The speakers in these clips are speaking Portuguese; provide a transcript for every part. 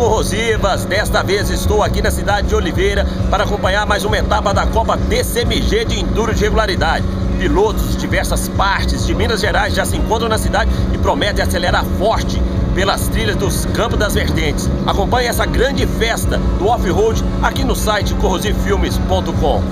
corrosivas. Desta vez estou aqui na cidade de Oliveira para acompanhar mais uma etapa da Copa DCMG de Enduro de Regularidade. Pilotos de diversas partes de Minas Gerais já se encontram na cidade e prometem acelerar forte pelas trilhas dos Campos das Vertentes. Acompanhe essa grande festa do off-road aqui no site corrosivefilmes.com.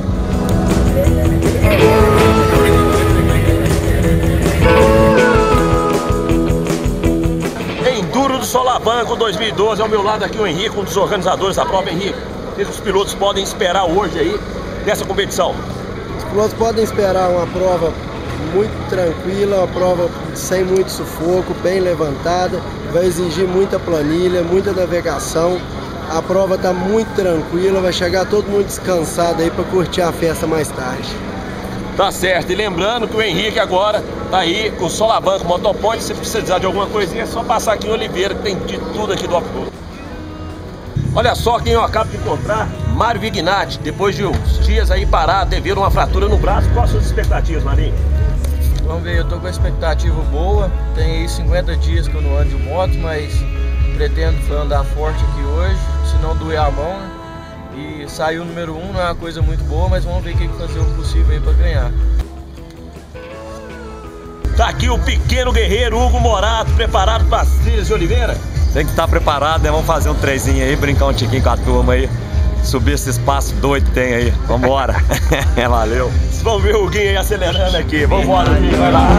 Enduro do Solavanco 2012, ao meu lado aqui o Henrique, um dos organizadores da prova. Henrique, o que os pilotos podem esperar hoje aí dessa competição? Os pilotos podem esperar uma prova muito tranquila, uma prova sem muito sufoco, bem levantada, vai exigir muita planilha, muita navegação. A prova está muito tranquila, vai chegar todo mundo descansado aí para curtir a festa mais tarde. Tá certo, e lembrando que o Henrique agora tá aí com o Solavanco Motoponto. Se precisar de alguma coisinha é só passar aqui em Oliveira, que tem de tudo aqui do off-road. Olha só quem eu acabo de encontrar, Mário Vignati, depois de uns dias aí parado devido a uma fratura no braço. Quais são as suas expectativas, Marinho? Vamos ver, eu tô com a expectativa boa. Tem aí 50 dias que eu não ando de moto, mas pretendo andar forte aqui hoje, se não doer a mão, né? E sair o número 1 não é uma coisa muito boa, mas vamos ver o que fazer o possível aí pra ganhar. Tá aqui o pequeno guerreiro Hugo Morato, preparado para as trilhas de Oliveira? Tem que estar preparado, né? Vamos fazer um trezinho aí, brincar um tiquinho com a turma aí. Subir esse espaço doido que tem aí. Vambora. Valeu. Vamos ver o Huguinho aí acelerando aqui. Vambora, Huguinho, vai lá.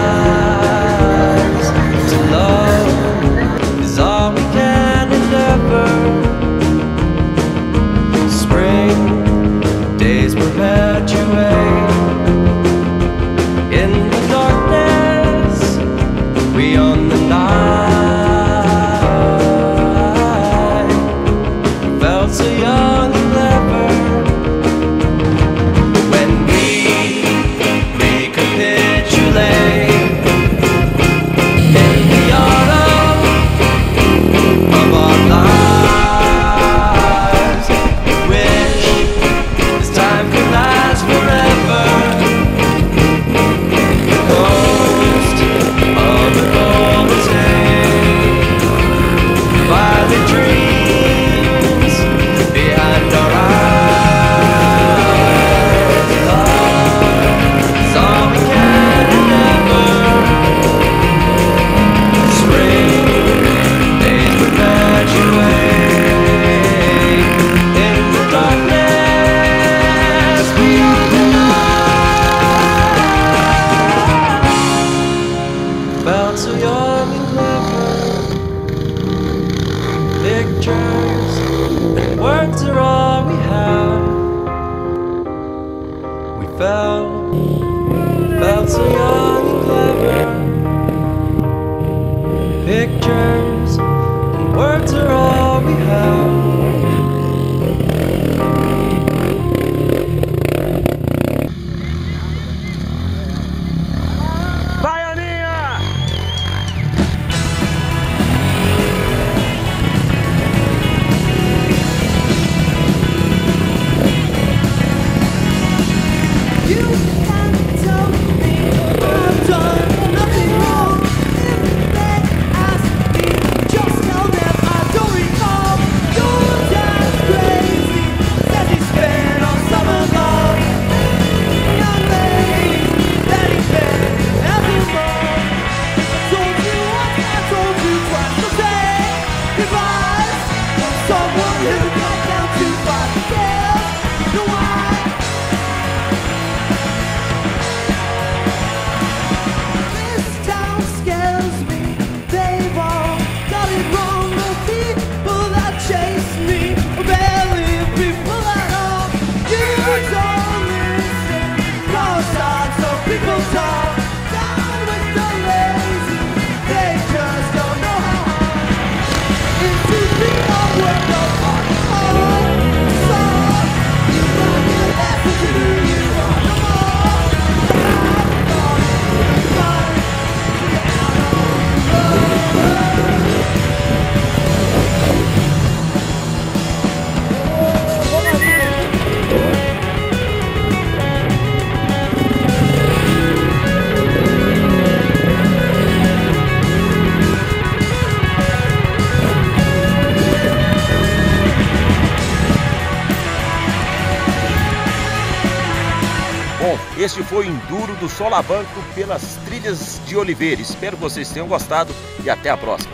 Words are all we have. We felt so young and clever. Pictures and words are all we have. Este foi o Enduro do Solavanco pelas trilhas de Oliveira. Espero que vocês tenham gostado e até a próxima.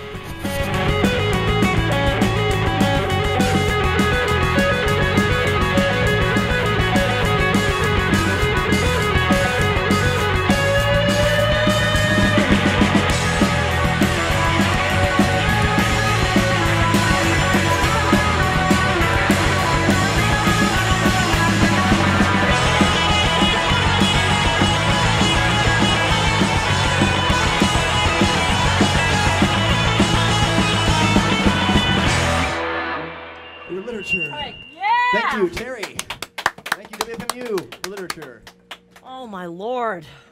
Your literature. All right. Yeah. Thank you, Terry. Thank you, WFMU, for literature. Oh my Lord.